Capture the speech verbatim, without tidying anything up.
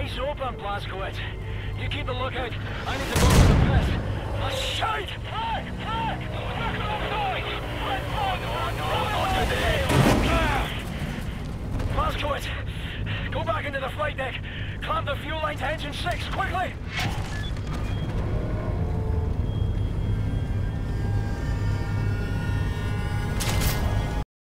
Eyes open, Blazkowicz. You keep the lookout. I need to go to the pit. Oh, shite! Fuck! Fuck! Fuck off, noise! No, no, no, not today! Blazkowicz, go back into the flight deck. Clamp the fuel line to engine six, quickly!